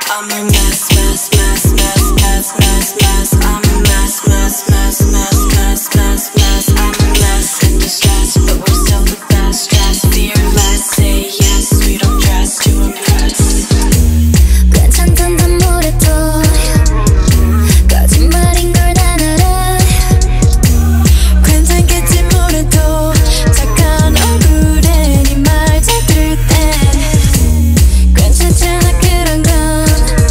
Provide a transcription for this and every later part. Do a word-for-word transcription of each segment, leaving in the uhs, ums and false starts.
I'm a mess, mess, mess, mess, mess, mess, mess. I'm a mess, mess, mess, mess, mess, mess, mess. I'm a mess in distress, but we're still the best. Stress, fearless, say yes. We don't dress to impress. 괜찮단 단물에도 거짓말인 걸 다 알아. 괜찮겠지 뭐래도 착한 얼굴에 네 말 잘 들을 때 괜찮잖아 그런 건.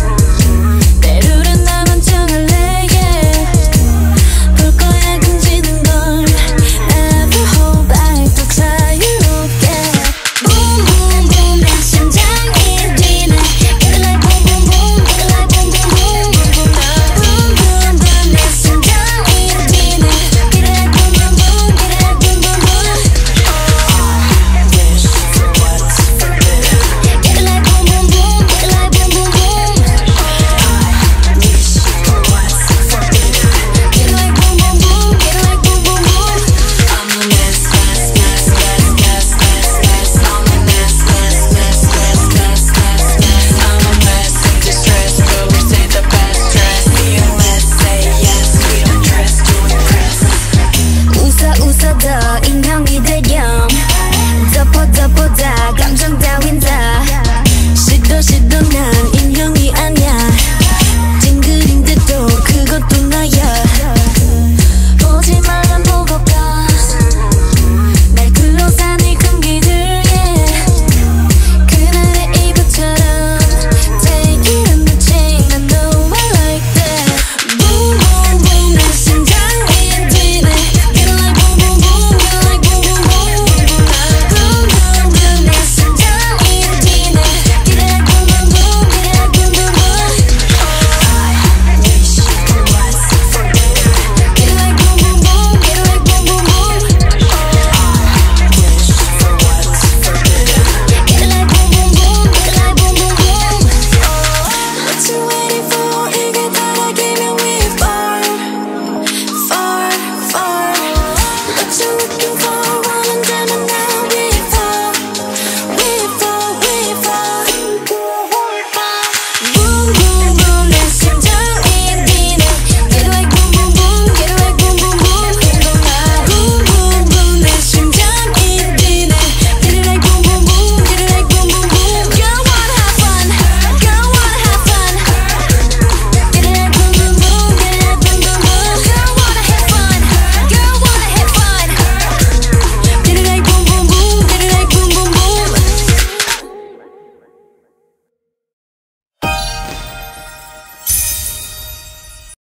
때로는 나만 정할래 yeah. 볼 거야 금지는 걸 Never hold back 더 자유롭게. Boom boom boom 내 심장이 뛰네. Get it like boom boom boom, get it like boom boom boom. Boom boom boom 내 심장이 뛰네. Get it like boom boom boom, get it like boom boom boom. Wish for what's forbidden. Get it like boom boom boom, get it like boom boom boom. Wish for what's forbidden. Get it like boom boom boom, get it like boom boom boom. I'm a mess, mess, mess, mess, mess, mess, mess. I'm a mess, mess, mess, mess, mess, mess, mess. I'm a mess in distress, but we say the best dress. Fearless, say yes. We don't dress to impress. 웃어 웃어 더 인형